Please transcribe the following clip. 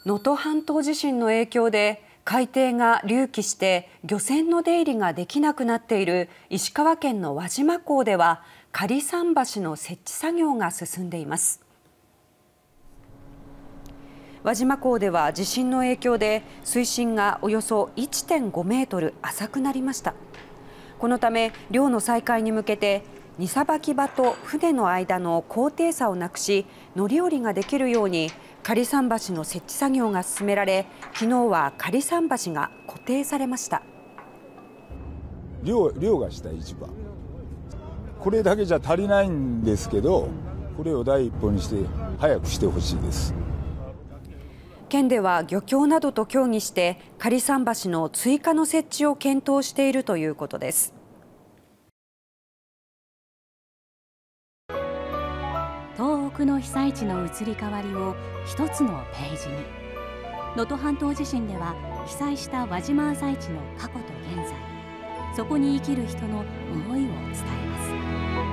能登半島地震の影響で海底が隆起して漁船の出入りができなくなっている石川県の輪島港では仮桟橋の設置作業が進んでいます。輪島港では地震の影響で水深がおよそ 1.5 メートル浅くなりました。このため漁の再開に向けて荷さばき場と船の間の高低差をなくし乗り降りができるように仮桟橋の設置作業が進められ、昨日は仮桟橋が固定されました。 漁がした市場、これだけじゃ足りないんですけど、これを第一歩にして早くしてほしいです。 県では漁協などと協議して仮桟橋の追加の設置を検討しているということです。 東北の被災地の移り変わりを一つのページに。能登半島地震では被災した輪島朝市の過去と現在、そこに生きる人の思いを伝えます。